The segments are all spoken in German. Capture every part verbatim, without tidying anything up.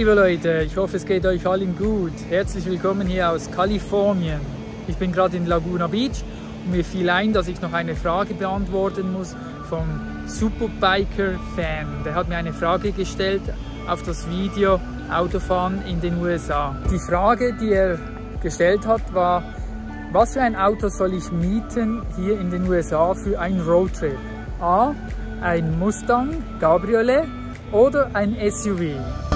liebe Leute, ich hoffe es geht euch allen gut. Herzlich willkommen hier aus Kalifornien. Ich bin gerade in Laguna Beach und mir fiel ein, dass ich noch eine Frage beantworten muss vom Superbiker-Fan. Der hat mir eine Frage gestellt auf das Video Autofahren in den U S A. Die Frage, die er gestellt hat, war: Was für ein Auto soll ich mieten hier in den U S A für einen Roadtrip? A. Ein Mustang Cabriolet oder ein S U V?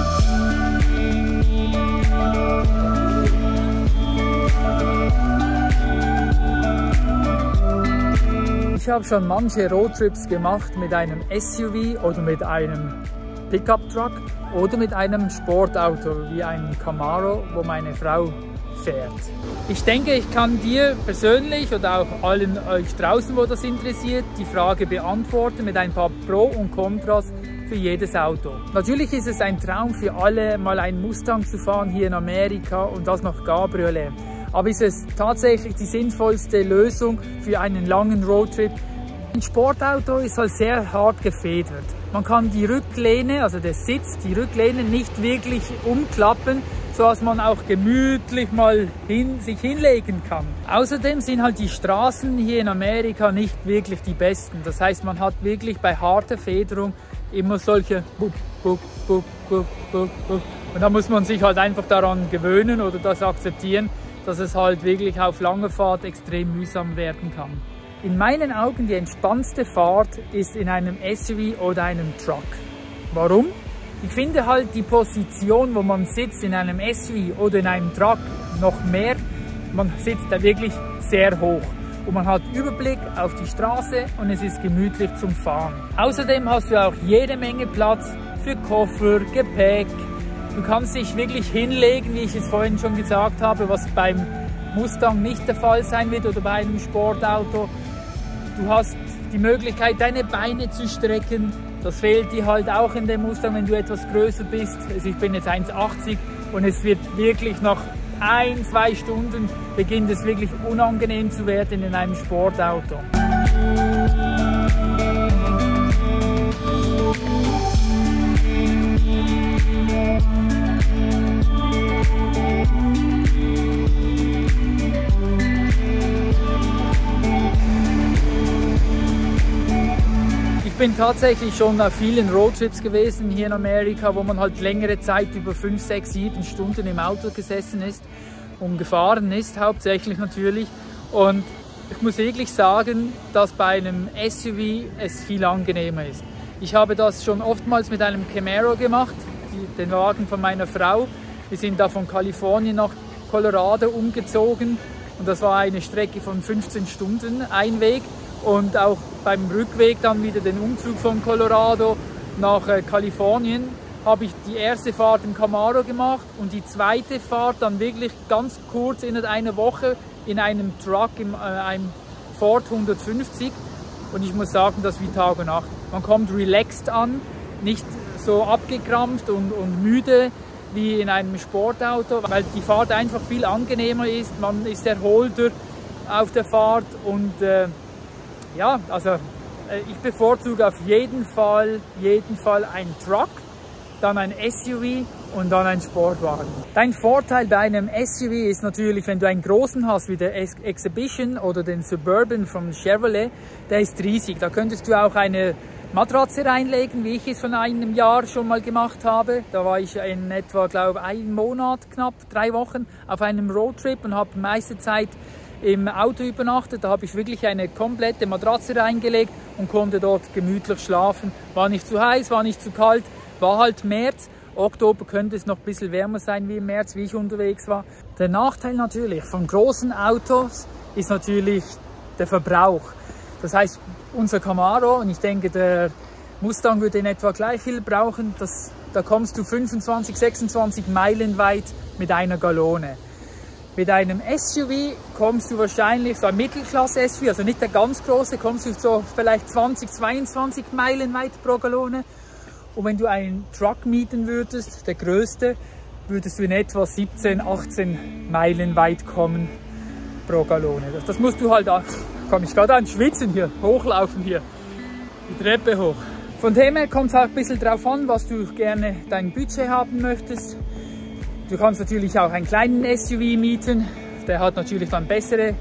Ich habe schon manche Roadtrips gemacht mit einem S U V oder mit einem Pickup-Truck oder mit einem Sportauto wie einem Camaro, wo meine Frau fährt. Ich denke, ich kann dir persönlich oder auch allen euch draußen, wo das interessiert, die Frage beantworten mit ein paar Pro und Kontras für jedes Auto. Natürlich ist es ein Traum für alle, mal einen Mustang zu fahren hier in Amerika und das noch Cabriolet. Aber ist es tatsächlich die sinnvollste Lösung für einen langen Roadtrip? Ein Sportauto ist halt sehr hart gefedert. Man kann die Rücklehne, also der Sitz, die Rücklehne nicht wirklich umklappen, so dass man auch gemütlich mal hin, sich hinlegen kann. Außerdem sind halt die Straßen hier in Amerika nicht wirklich die besten. Das heißt, man hat wirklich bei harter Federung immer solche Bup, Bup, Bup, Bup, Bup, Bup. Und da muss man sich halt einfach daran gewöhnen oder das akzeptieren, dass es halt wirklich auf lange Fahrt extrem mühsam werden kann. In meinen Augen die entspannendste Fahrt ist in einem S U V oder einem Truck. Warum? Ich finde halt die Position, wo man sitzt in einem S U V oder in einem Truck noch mehr, man sitzt da wirklich sehr hoch. Und man hat Überblick auf die Straße und es ist gemütlich zum Fahren. Außerdem hast du auch jede Menge Platz für Koffer, Gepäck. Du kannst dich wirklich hinlegen, wie ich es vorhin schon gesagt habe, was beim Mustang nicht der Fall sein wird oder bei einem Sportauto. Du hast die Möglichkeit, deine Beine zu strecken. Das fehlt dir halt auch in dem Mustang, wenn du etwas größer bist. Also ich bin jetzt eins achtzig und es wird wirklich nach ein, zwei Stunden beginnt es wirklich unangenehm zu werden in einem Sportauto. Ich bin tatsächlich schon auf vielen Roadtrips gewesen hier in Amerika, wo man halt längere Zeit über fünf, sechs, sieben Stunden im Auto gesessen ist und gefahren ist, hauptsächlich natürlich. Und ich muss wirklich sagen, dass bei einem S U V es viel angenehmer ist. Ich habe das schon oftmals mit einem Camaro gemacht, die, den Wagen von meiner Frau. Wir sind da von Kalifornien nach Colorado umgezogen und das war eine Strecke von fünfzehn Stunden Einweg. Und auch beim Rückweg dann wieder den Umzug von Colorado nach äh, Kalifornien habe ich die erste Fahrt im Camaro gemacht und die zweite Fahrt dann wirklich ganz kurz in einer Woche in einem Truck, in äh, einem Ford hundertfünfzig. Und ich muss sagen, das ist wie Tag und Nacht. Man kommt relaxed an, nicht so abgekrampft und, und müde wie in einem Sportauto, weil die Fahrt einfach viel angenehmer ist. Man ist erholter auf der Fahrt und äh, ja, also ich bevorzuge auf jeden Fall, jeden Fall einen Truck, dann ein S U V und dann ein Sportwagen. Dein Vorteil bei einem S U V ist natürlich, wenn du einen großen hast wie der Exhibition oder den Suburban von Chevrolet, der ist riesig. Da könntest du auch eine Matratze reinlegen, wie ich es von einem Jahr schon mal gemacht habe. Da war ich in etwa, glaube ich, einen Monat, knapp drei Wochen auf einem Roadtrip und habe die meiste Zeit im Auto übernachtet. Da habe ich wirklich eine komplette Matratze reingelegt und konnte dort gemütlich schlafen. War nicht zu heiß, war nicht zu kalt, war halt März. Oktober könnte es noch ein bisschen wärmer sein wie im März, wie ich unterwegs war. Der Nachteil natürlich von großen Autos ist natürlich der Verbrauch. Das heißt, unser Camaro, und ich denke, der Mustang würde in etwa gleich viel brauchen, das, da kommst du fünfundzwanzig, sechsundzwanzig Meilen weit mit einer Gallone. Mit einem S U V kommst du wahrscheinlich, so ein Mittelklasse-S U V, also nicht der ganz große, kommst du so vielleicht zwanzig, zweiundzwanzig Meilen weit pro Gallone. Und wenn du einen Truck mieten würdest, der größte, würdest du in etwa siebzehn, achtzehn Meilen weit kommen pro Gallone. Das, das musst du halt, komme ich gerade an Schwitzen hier, hochlaufen hier, die Treppe hoch. Von dem her kommt es auch ein bisschen drauf an, was du gerne dein Budget haben möchtest. Du kannst natürlich auch einen kleinen S U V mieten, der hat natürlich dann bessere,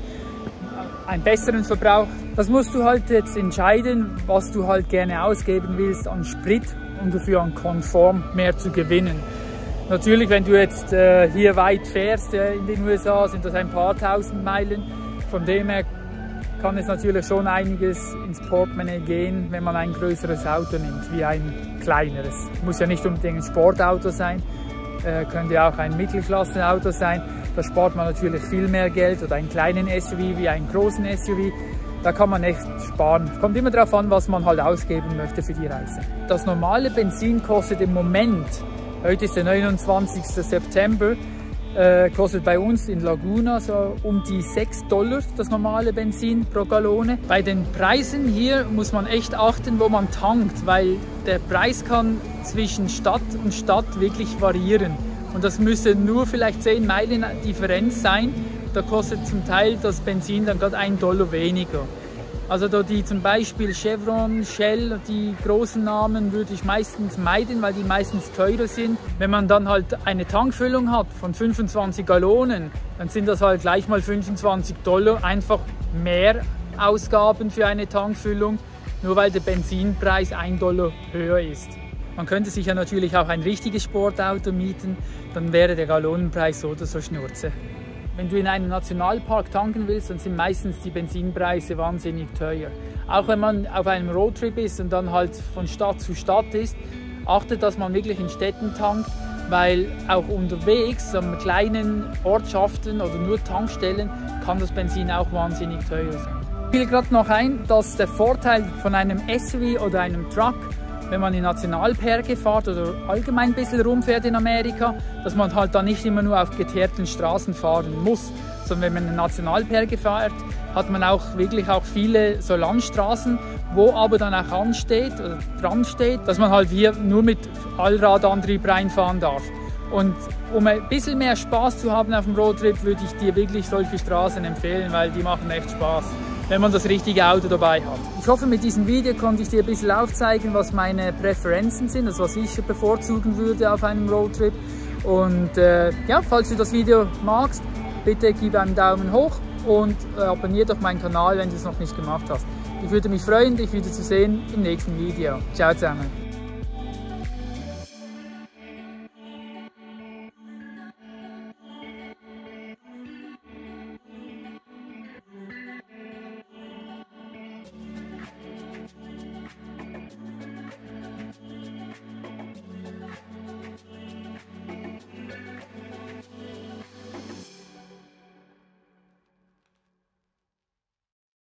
einen besseren Verbrauch. Das musst du halt jetzt entscheiden, was du halt gerne ausgeben willst an Sprit und dafür an Komfort mehr zu gewinnen. Natürlich, wenn du jetzt äh, hier weit fährst äh, in den U S A, sind das ein paar tausend Meilen. Von dem her kann es natürlich schon einiges ins Portemonnaie gehen, wenn man ein größeres Auto nimmt, wie ein kleineres. Muss ja nicht unbedingt ein Sportauto sein, äh, könnte ja auch ein Mittelklassenauto sein. Da spart man natürlich viel mehr Geld, oder einen kleinen S U V wie einen großen S U V. Da kann man echt sparen. Kommt immer darauf an, was man halt ausgeben möchte für die Reise. Das normale Benzin kostet im Moment, heute ist der neunundzwanzigste September, äh, kostet bei uns in Laguna so um die sechs Dollar das normale Benzin pro Gallone. Bei den Preisen hier muss man echt achten, wo man tankt, weil der Preis kann zwischen Stadt und Stadt wirklich variieren. Und das müsste nur vielleicht zehn Meilen Differenz sein. Da kostet zum Teil das Benzin dann gerade ein Dollar weniger. Also da die zum Beispiel Chevron, Shell, die großen Namen würde ich meistens meiden, weil die meistens teurer sind. Wenn man dann halt eine Tankfüllung hat von fünfundzwanzig Gallonen, dann sind das halt gleich mal fünfundzwanzig Dollar, einfach mehr Ausgaben für eine Tankfüllung, nur weil der Benzinpreis ein Dollar höher ist. Man könnte sich ja natürlich auch ein richtiges Sportauto mieten, dann wäre der Gallonenpreis so oder so Schnurze. Wenn du in einem Nationalpark tanken willst, dann sind meistens die Benzinpreise wahnsinnig teuer. Auch wenn man auf einem Roadtrip ist und dann halt von Stadt zu Stadt ist, achtet, dass man wirklich in Städten tankt, weil auch unterwegs, an kleinen Ortschaften oder nur Tankstellen, kann das Benzin auch wahnsinnig teuer sein. Mir fiel gerade noch ein, dass der Vorteil von einem S U V oder einem Truck, wenn man in Nationalparke fährt oder allgemein ein bisschen rumfährt in Amerika, dass man halt dann nicht immer nur auf geteerten Straßen fahren muss, sondern wenn man in Nationalparke fährt, hat man auch wirklich auch viele so Landstraßen, wo aber dann auch ansteht oder dran steht, dass man halt hier nur mit Allradantrieb reinfahren darf. Und um ein bisschen mehr Spaß zu haben auf dem Roadtrip, würde ich dir wirklich solche Straßen empfehlen, weil die machen echt Spaß, wenn man das richtige Auto dabei hat. Ich hoffe, mit diesem Video konnte ich dir ein bisschen aufzeigen, was meine Präferenzen sind, also was ich bevorzugen würde auf einem Roadtrip. Und äh, ja, falls du das Video magst, bitte gib einen Daumen hoch und äh, abonniere doch meinen Kanal, wenn du es noch nicht gemacht hast. Ich würde mich freuen, dich wieder zu sehen im nächsten Video. Ciao zusammen.